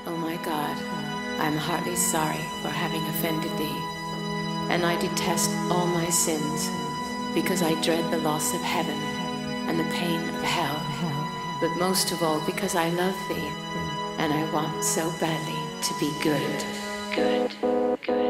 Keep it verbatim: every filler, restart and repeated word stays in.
O my God, I am heartily sorry for having offended thee, and I detest all my sins, because I dread the loss of heaven and the pain of hell, but most of all because I love thee, and I want so badly to be good, good, good.